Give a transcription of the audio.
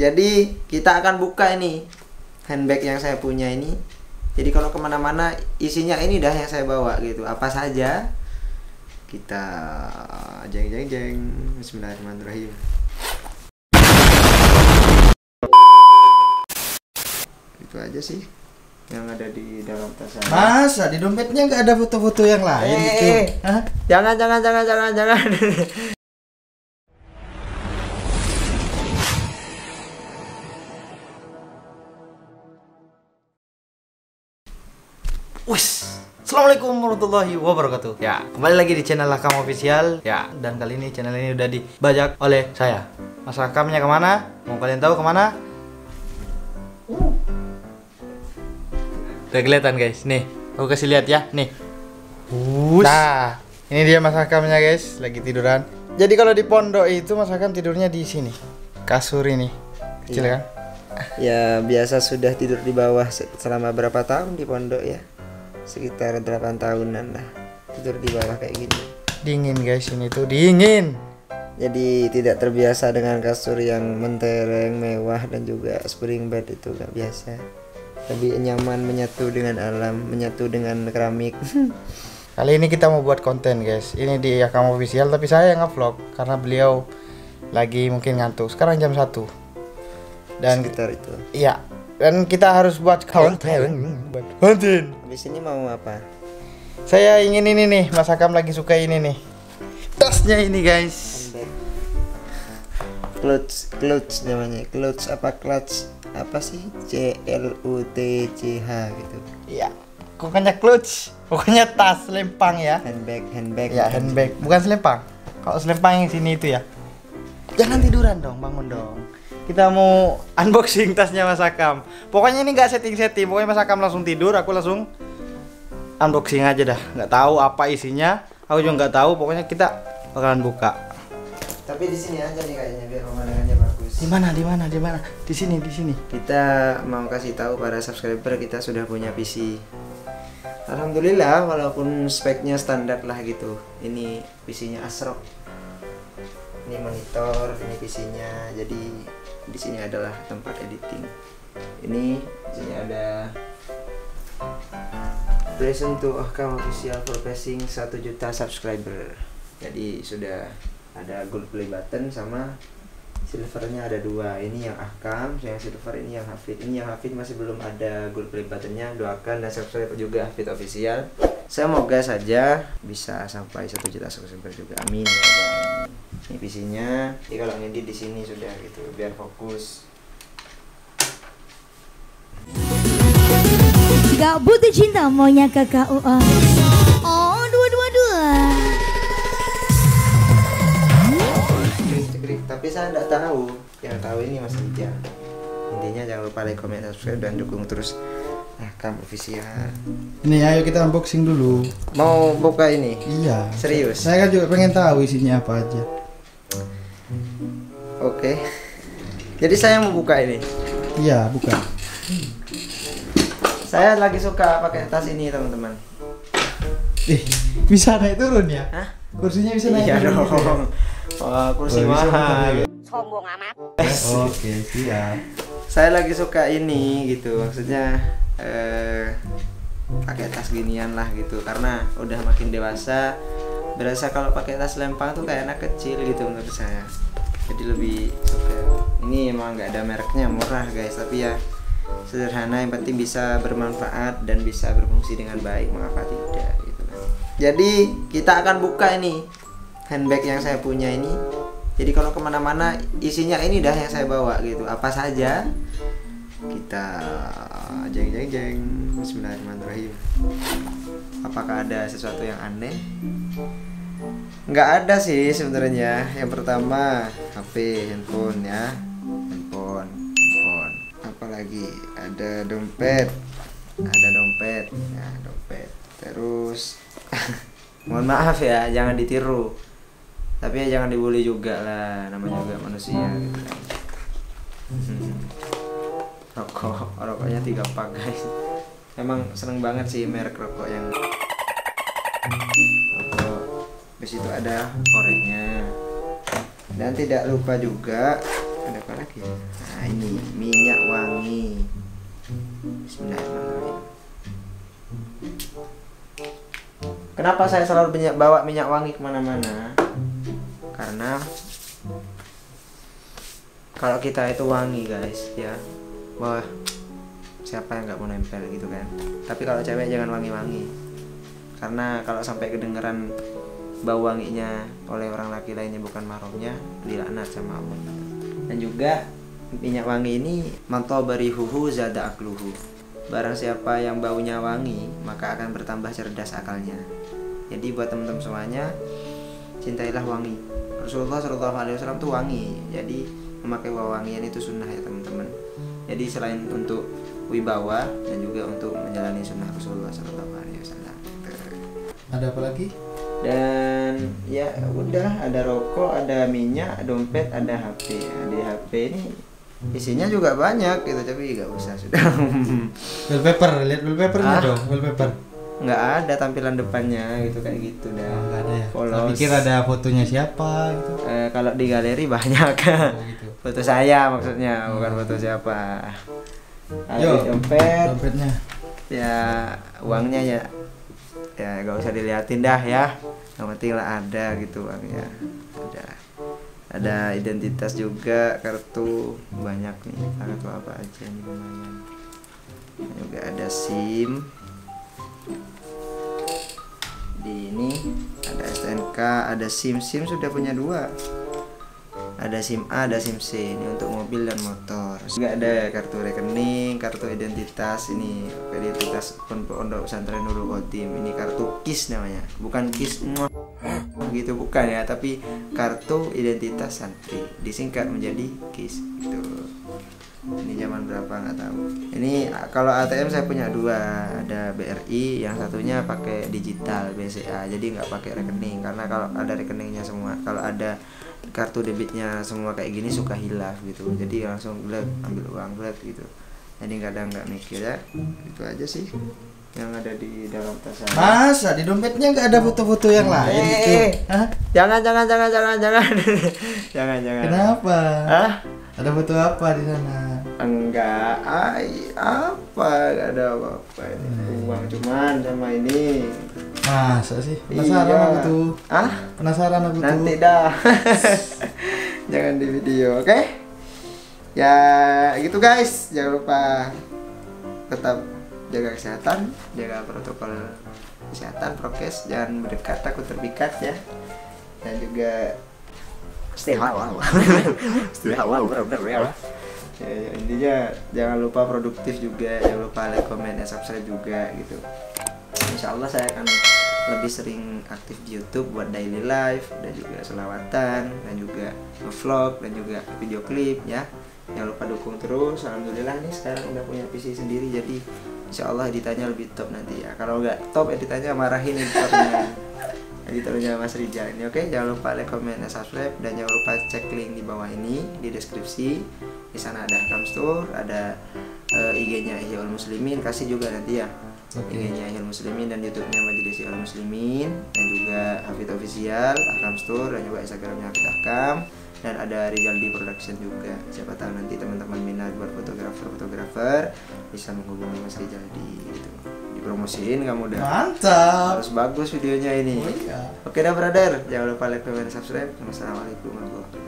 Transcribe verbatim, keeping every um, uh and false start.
Jadi kita akan buka ini handbag yang saya punya ini. Jadi kalau kemana-mana isinya ini dah yang saya bawa gitu. Apa saja kita jeng jeng jeng. Bismillahirrahmanirrahim. Itu aja sih yang ada di dalam tas saya. Masa di dompetnya nggak ada foto-foto yang lain eh, gitu? Eh, Hah? Jangan jangan jangan jangan jangan. Wis, assalamualaikum warahmatullahi wabarakatuh. Ya, kembali lagi di channel Hakam Official. Ya, dan kali ini channel ini udah dibajak oleh saya. Mas Hakamnya kemana? Mau kalian tahu kemana? Uh. Udah kelihatan guys, nih. Aku kasih lihat ya, nih. Ush. Nah, ini dia Mas Hakamnya guys, lagi tiduran. Jadi kalau di pondok itu Mas Hakam tidurnya di sini, kasur ini, kecil Iya. kan? Ya biasa sudah tidur di bawah selama berapa tahun di pondok ya? Sekitar delapan tahunan lah tidur di bawah kayak gini. Dingin guys, ini tuh dingin. Jadi tidak terbiasa dengan kasur yang mentereng, mewah dan juga spring bed itu gak biasa. Lebih nyaman menyatu dengan alam, menyatu dengan keramik. Kali ini kita mau buat konten guys. Ini di Hakam Official tapi saya yang nge-vlog karena beliau lagi mungkin ngantuk. Sekarang jam satu. Dan Sekitar itu. iya, dan kita harus buat konten. Buat konten. Habis ini mau apa? Saya ingin ini nih, Mas Hakam lagi suka ini nih. Tasnya ini guys. Handbag. Clutch, clutch namanya. Clutch apa clutch? Apa sih? C L U T C H gitu. Iya. Pokoknya clutch. Pokoknya tas selempang ya. Handbag, handbag. Ya, handbag, bukan selempang. Kalau selempang yang sini itu ya. Jangan tiduran dong, bangun dong. Kita mau unboxing tasnya Mas Hakam. Pokoknya ini nggak setting-setting. Pokoknya Mas Hakam langsung tidur, aku langsung unboxing aja dah. Nggak tahu apa isinya. Aku juga nggak tahu. Pokoknya kita bakalan buka. Tapi di sini aja nih kayaknya biar pemandangannya bagus. Di mana? Di mana? Di mana? Di sini, di sini. Kita mau kasih tahu para subscriber kita sudah punya P C. Alhamdulillah walaupun speknya standar lah gitu. Ini P C-nya Asrock. Ini monitor, ini P C-nya. Jadi di sini adalah tempat editing. Ini di sini ada present to Hakam Official for passing satu juta subscriber. Jadi sudah ada gold play button sama silvernya ada dua. Ini yang Hakam, yang silver ini yang Hafid. Ini yang Hafid masih belum ada gold play buttonnya. Doakan dan subscribe juga Hafid Official. Semoga saja bisa sampai satu juta subscriber juga. Amin. Ya Allah. Ini P C-nya. Jadi kalau ngedit di sini sudah gitu biar fokus. Gak butuh cinta maunya ke K U A. Oh, dua dua dua. Tapi saya tidak tahu. Yang tahu ini Mas Ija. Intinya jangan lupa like, comment, subscribe dan dukung terus Hakam Official. Ini ayo kita unboxing dulu. Mau buka ini? Iya. Serius? Saya kan juga pengen tahu isinya apa aja. Oke. Jadi saya mau buka ini. Iya, bukan. Saya lagi suka pakai tas ini teman-teman. Eh, bisa naik turun ya? Hah? Kursinya bisa naik Iya turun dong. gitu ya? Wah, kursi Oh, bisa mahal. putar Sombong amat. Oke, siap. Saya lagi suka ini gitu. Maksudnya eh, pakai tas ginian lah gitu. Karena udah makin dewasa, berasa kalau pakai tas lempang tuh kayak anak kecil gitu menurut saya. Jadi lebih suka. Ini emang nggak ada mereknya, murah guys. Tapi ya sederhana, yang penting bisa bermanfaat dan bisa berfungsi dengan baik, mengapa tidak gitu kan. Jadi kita akan buka ini handbag yang saya punya ini. Jadi kalau kemana-mana isinya ini dah yang saya bawa gitu. Apa saja kita jeng jeng jeng. Bismillahirrahmanirrahim. Apakah ada sesuatu yang aneh? Nggak ada sih sebenarnya. Yang pertama H P, handphone ya, handphone, handphone. Apalagi ada dompet, ada dompet, ya dompet. Terus mohon maaf ya, jangan ditiru. Tapi ya jangan dibully juga lah, namanya juga manusia gitu kan. Rokok, rokoknya tiga pak guys. Emang seneng banget sih merek rokok yang rokok. Di situ ada koreknya. Dan tidak lupa juga ada apa lagi? Nah ini minyak wangi. Bismillahirrahmanirrahim. Kenapa saya selalu banyak bawa minyak wangi kemana-mana? Karena kalau kita itu wangi guys ya, wah siapa yang nggak mau nempel gitu kan. Tapi kalau cewek jangan wangi-wangi, karena kalau sampai kedengeran bau wanginya oleh orang laki lainnya bukan mahramnya, dilaknat sama Allah. Dan juga minyak wangi ini mantobarihuhu zada akluhu. Barang siapa yang baunya wangi maka akan bertambah cerdas akalnya. Jadi buat teman-teman semuanya, cintailah wangi. Rasulullah shallallahu alaihi wasallam tuh wangi. Jadi memakai wewangian itu sunnah ya teman-teman. Jadi selain untuk wibawa dan juga untuk menjalani sunnah Rasulullah shallallahu alaihi wasallam. Ada apa lagi? Dan ya udah, ada rokok, ada minyak, dompet, ada H P. Nah, di H P ini isinya juga banyak gitu, tapi nggak usah sudah. Wallpaper, lihat wallpapernya Ah. dong, wallpaper. Nggak ada tampilan depannya gitu, kayak gitu dah. Oh, nggak ada ya. Polos. Saya pikir ada fotonya siapa gitu. Eh, kalau di galeri banyak. Oh, gitu. Foto saya maksudnya, bukan foto siapa. Ada Yo, dompet, Dompetnya. ya uangnya ya ya nggak usah diliatin dah ya, yang penting lah ada gitu uangnya. Ada ada identitas juga, kartu banyak nih, kartu apa aja nih lumayan. Dan juga ada SIM di ini, ada S T N K, ada SIM. SIM sudah punya dua, ada SIM A, ada SIM C, ini untuk mobil dan motor. Juga ada kartu rekening, kartu identitas, ini identitas pondok pesantren Nurul Khotim. Ini kartu KIS namanya, bukan KIS muah, gitu bukan ya, tapi kartu identitas santri disingkat menjadi KIS gitu. Ini zaman berapa nggak tahu. Ini kalau A T M saya punya dua, ada B R I, yang satunya pakai digital B C A, jadi nggak pakai rekening, karena kalau ada rekeningnya semua, kalau ada kartu debitnya semua kayak gini suka hilaf gitu, jadi langsung glek ambil uang glek gitu. Jadi kadang nggak mikir ya, itu aja sih yang ada di dalam tas saya. Masa di dompetnya nggak ada foto-foto yang lain Eh, gitu? Hah? Jangan jangan jangan jangan jangan jangan jangan. Kenapa? Hah? Ada foto apa di sana? Enggak, ay, apa? Gak ada apa-apa ini. Uang cuman sama ini. Masa sih? Penasaran Iya. aku tuh. Ah? Penasaran aku tuh. Nanti dah. Jangan di video, oke? Ya, gitu guys. Jangan lupa tetap jaga kesehatan, jaga protokol kesehatan, prokes, jangan berdekat takut terpikat ya. Dan juga stay halal. Stay halal, benar-benar ya. Ya, ya, intinya jangan lupa produktif juga, jangan lupa like, comment, dan subscribe juga gitu. Insya Allah saya akan lebih sering aktif di YouTube buat daily life dan juga selawatan dan juga vlog dan juga video klip ya. Jangan lupa dukung terus. Alhamdulillah nih sekarang udah punya P C sendiri, jadi insya Allah editannya lebih top nanti ya. Kalau nggak top editannya marahin editornya. Editornya Mas Rijal ini, oke? Jangan lupa like, comment, dan subscribe, dan jangan lupa cek link di bawah ini di deskripsi. Di sana ada Akram Store, ada uh, I G-nya Ihyaul Muslimin, kasih juga nanti ya. Oke. I G-nya Ihyaul Muslimin dan YouTube-nya Majelis Ihyaul Muslimin, dan juga Hafid Official, Akram Store, dan juga Instagram-nya Hafid Akam, dan ada Rizaldi Production juga. Siapa tahu nanti teman-teman minat buat fotografer-fotografer bisa menghubungi Mas Rizaldi gitu. Dipromosiin kamu udah. Mantap. Harus bagus videonya ini. Oh iya. Oke dah brother, jangan lupa like, comment, dan subscribe. Wassalamualaikum warahmatullahi wabarakatuh.